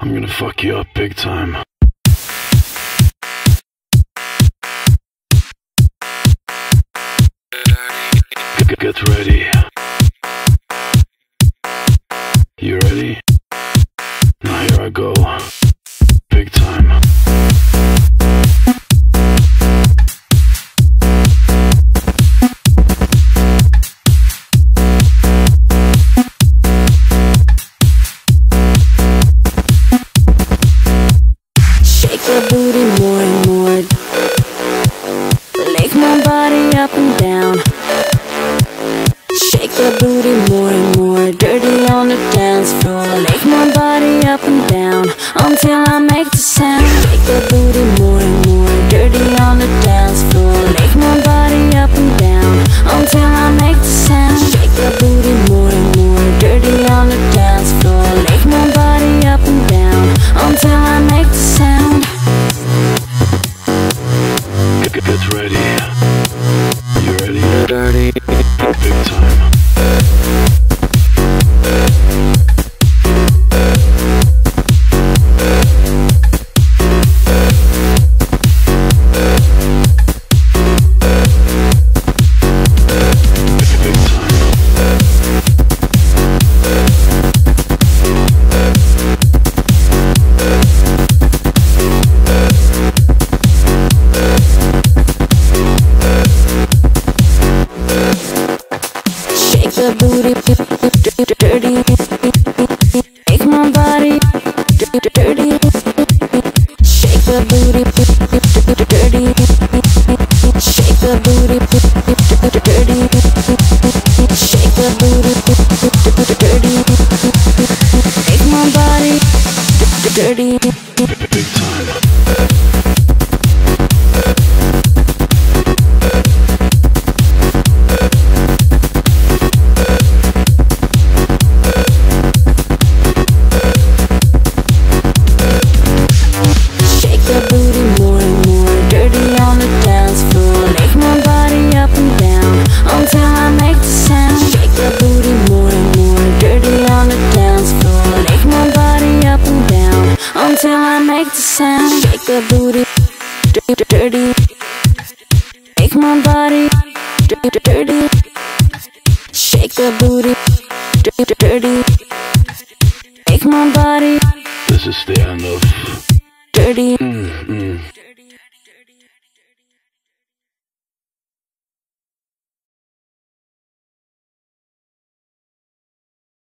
I'm gonna fuck you up big time. Get ready. You ready? Now here I go. Big time. Shake your booty more and more. Lick my body up and down. Shake your booty more and more. Dirty on the dance floor. Lick my body up and down until I make the sound. Shake your booty more and more. Dirty on the dance floor. Lick my body up and down until I make the sound. Shake your booty more and more. Dirty on the dance floor. Lick my body up and down until I make the sound. Get ready. You ready? Dirty. Big time. Shake your booty, dirty. Make my body dirty. Shake your booty, dirty. Shake your booty, dirty. Shake your booty, dirty. Make my body dirty. Big time. Until I make the sound. Shake your booty more and more. Dirty on the dance floor. Lick my body up and down until I make the sound. Shake your booty dirty. Make my body dirty. Shake your booty dirty. Make my body. This is the end of dirty.